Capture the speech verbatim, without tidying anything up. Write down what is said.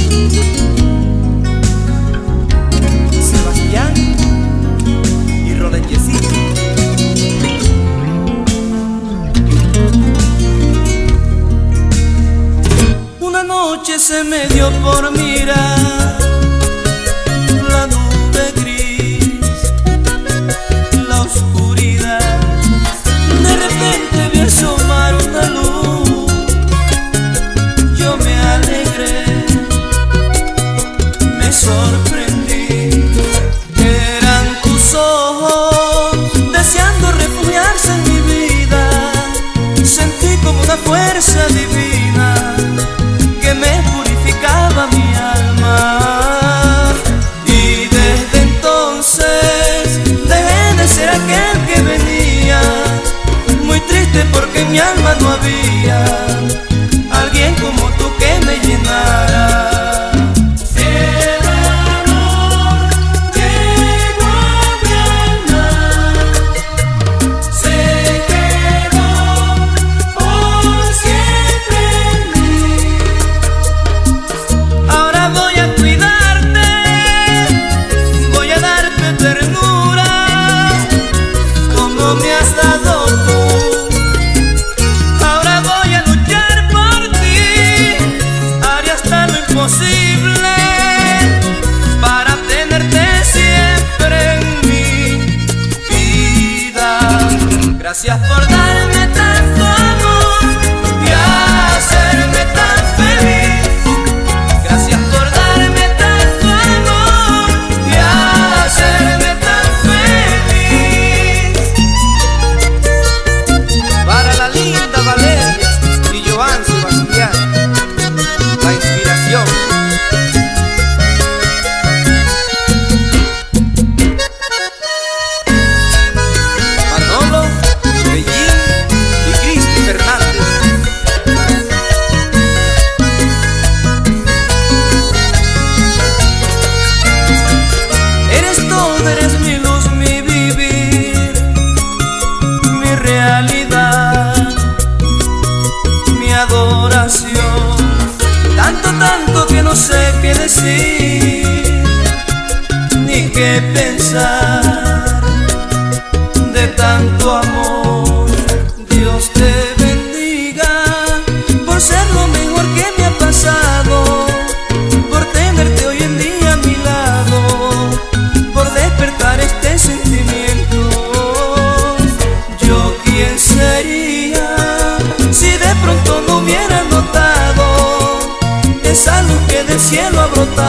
Sebastián y Roleñecito. Una noche se me dio por mirar la nube gris, la oscuridad. De repente vi asomar una luz. Yo me alegré, me sorprendí. Eran tus ojos deseando refugiarse en mi vida. Sentí como una fuerza divina que me purificaba mi alma. Y desde entonces dejé de ser aquel que venía muy triste porque en mi alma no había alguien como tú que me llenara. Me has dado tú, ahora voy a luchar por ti. Haré hasta lo imposible para tenerte siempre en mi vida. Gracias por darme tanto amor y hacerme tan feliz. Gracias por darme tanto amor y hacerme tan feliz. Para la linda Valeria y Joan Sebastián, la inspiración. Manolo, Bellín y Cristi Fernández. Eres todo, eres mi luz, mi vivir, mi realidad, mi adoración. Tanto, tanto que no sé qué decir ni qué pensar de tanto amor. Dios te bendiga por ser lo mejor que me ha pasado, por tenerte hoy en día a mi lado, por despertar este sentimiento. Yo quién sería si de pronto no hubiera notado esa luz que del cielo ha brotado.